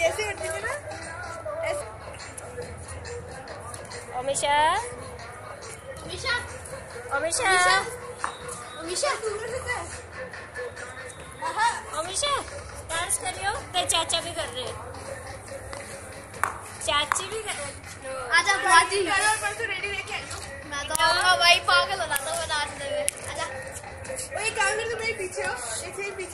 ऐसे करती थी ना ऐसे। अमीशा अमीशा अमीशा अमीशा अमीशा डांस कर रही हो? तेरे चाचा भी कर रहे हैं, चाची भी कर रहे। आजा बाजी कल और परसों रेडी लेके आइयो। मैं तो आऊंगा भाई, पागल हो जाता हूँ नाचने में। आजा। वो एक काम कर, तुम मेरे पीछे हो, एक पीछे